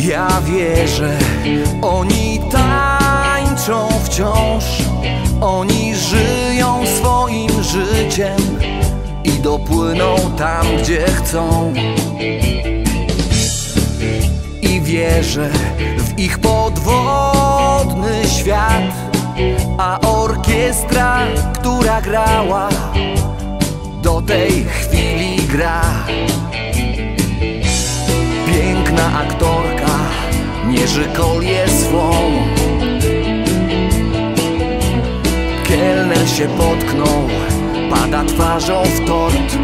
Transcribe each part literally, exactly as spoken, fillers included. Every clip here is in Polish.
Ja wierzę, oni tańczą wciąż, oni żyją swoim życiem i dopłyną tam, gdzie chcą. I wierzę w ich podwodny świat, a orkiestra, która grała, do tej chwili gra. Piękna aktorka mierzy kolię swą. Kelner się potknął, pada twarzą w tort.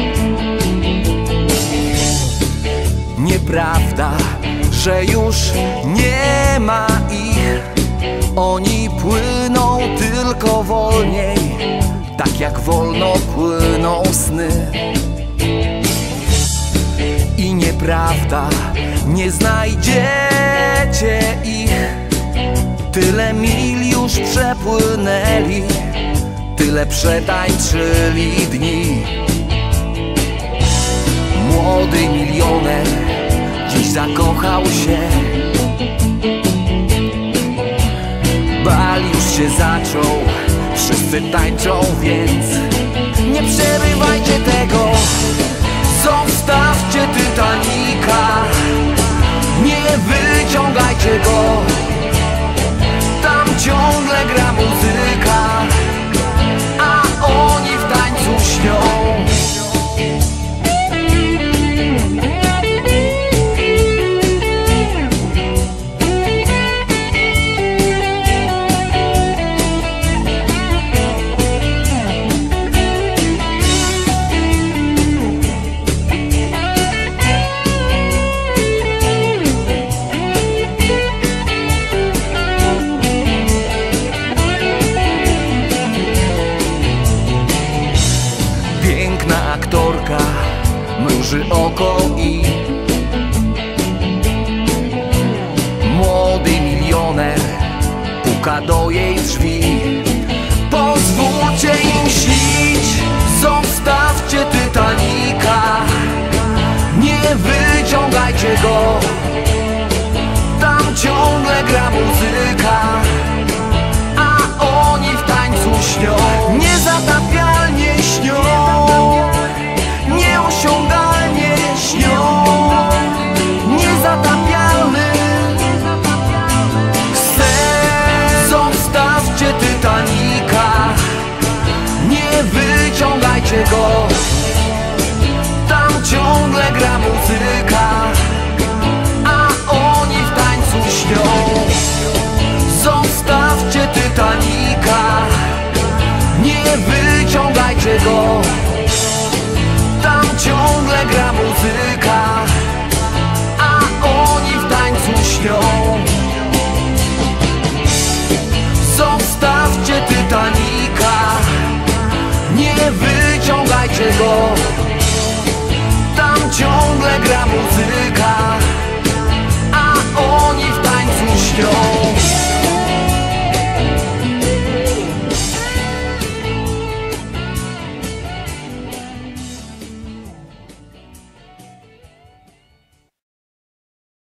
Nieprawda, że już nie ma ich. Oni płyną tylko wolniej, tak jak wolno płyną sny. I nieprawda, nie znajdziecie ich. Tyle mil już przepłynęli, tyle przetańczyli dni. Młody milioner dziś zakochał się. Bal już się zaczął, wszyscy tańczą, więc nie przerywajcie tego. Zostawcie Titanica, nie wyciągajcie go. Tam ciągle gra muzyka, a oni w tańcu śnią. Piękna aktorka mruży oko i młody milioner puka do jej drzwi. Pozwólcie im śnić, zostawcie Titanica, nie wyciągajcie go. Tam ciągle gra muzyka, a oni w tańcu śnią. Niezatapialnie śnią, nieosiągalnie śnią. Niezatapialny sen. Zostawcie Titanica, nie wyciągajcie go. Tam ciągle gra muzyka, a oni w tańcu śnią. Zostawcie Titanica, nie wyciągajcie go. Tam ciągle gra muzyka, a oni w tańcu śnią. Zostawcie Titanica, nie wyciągajcie go. Tam ciągle gra muzyka,